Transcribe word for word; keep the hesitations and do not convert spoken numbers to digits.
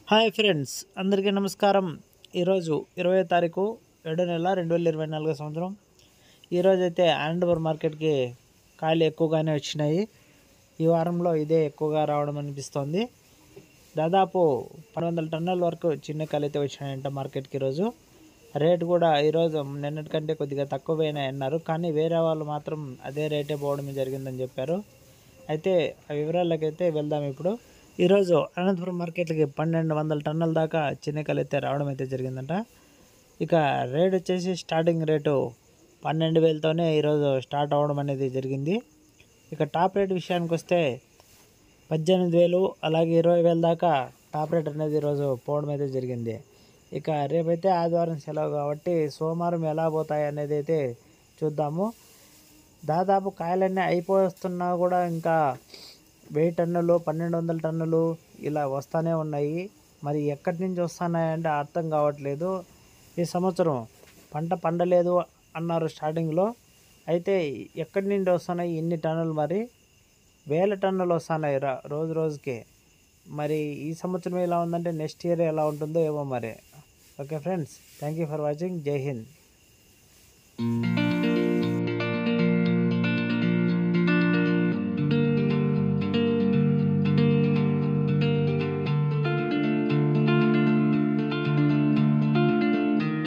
Hi friends, అందరికీ నమస్కారం. ఈరోజు ఇరవై తారీఖు ఏడో నెల రెండు వేల ఇరవై నాలుగో సంవత్సరం. ఈరోజు అయితే అనంతపురం మార్కెట్కి కాయలు ఎక్కువగానే వచ్చినాయి. ఈ వారంలో ఇదే ఎక్కువగా రావడం అనిపిస్తోంది. దాదాపు పన్నెండు వందల టన్నుల వరకు చిన్న కాయలు అయితే వచ్చినాయంట మార్కెట్కి. ఈరోజు రేటు కూడా ఈరోజు నిన్నటి కంటే కొద్దిగా తక్కువైనా అన్నారు, కానీ వేరే వాళ్ళు మాత్రం అదే రేటే పోవడం జరిగిందని చెప్పారు. అయితే ఆ వివరాలకైతే వెళ్దాం. ఇప్పుడు ఈరోజు అనంతపురం మార్కెట్లకి పన్నెండు వందల టన్నుల దాకా చిన్నకాయలు అయితే రావడం అయితే జరిగిందంట. ఇక రేట్ వచ్చేసి స్టార్టింగ్ రేటు పన్నెండు వేలతోనే ఈరోజు స్టార్ట్ అవ్వడం అనేది జరిగింది. ఇక టాప్ రేట్ విషయానికి వస్తే పద్దెనిమిది వేలు అలాగే ఇరవై వేల దాకా టాప్ రేట్ అనేది ఈరోజు పోవడం అయితే జరిగింది. ఇక రేపైతే ఆదివారం సెలవు కాబట్టి సోమవారం ఎలా పోతాయి అనేది అయితే చూద్దాము. దాదాపు కాయలన్నీ అయిపోతున్నా కూడా ఇంకా వెయ్యి టన్నులు పన్నెండు వందల టన్నులు ఇలా వస్తూనే ఉన్నాయి. మరి ఎక్కడి నుంచి వస్తున్నాయంటే అర్థం కావట్లేదు. ఈ సంవత్సరం పంట పండలేదు అన్నారు స్టార్టింగ్లో. అయితే ఎక్కడి నుండి వస్తున్నాయి ఇన్ని టన్నులు? మరి వేల టన్నులు వస్తున్నాయి రా రోజు రోజుకి. మరి ఈ సంవత్సరం ఎలా ఉందంటే నెక్స్ట్ ఇయర్ ఎలా ఉంటుందో ఏమో మరి. Okay friends, thank you for watching. జై హింద్.